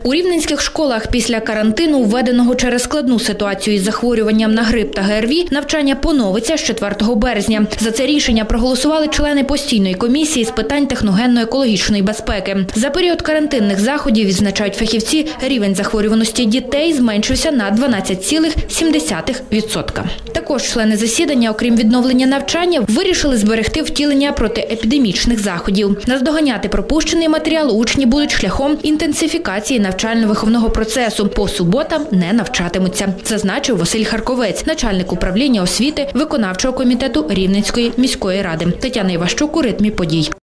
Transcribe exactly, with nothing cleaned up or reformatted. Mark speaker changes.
Speaker 1: У рівненських школах після карантину, введеного через складну ситуацію із захворюванням на грип та ГРВІ, навчання поновиться з четвертого березня. За це рішення проголосували члени постійної комісії з питань техногенно-екологічної безпеки. За період карантинних заходів, відзначають фахівці, рівень захворюваності дітей зменшився на дванадцять цілих сім десятих відсотка. Також члени засідання, окрім відновлення навчання, вирішили зберегти втілення протиепідемічних заходів. Наздоганяти пропущений матеріал учні будуть шляхом інтенсифікації навчально-виховного процесу. По суботам не навчатимуться, зазначив Василь Харковець, начальник управління освіти виконавчого комітету Рівненської міської ради. Тетяна Іващук у ритмі подій.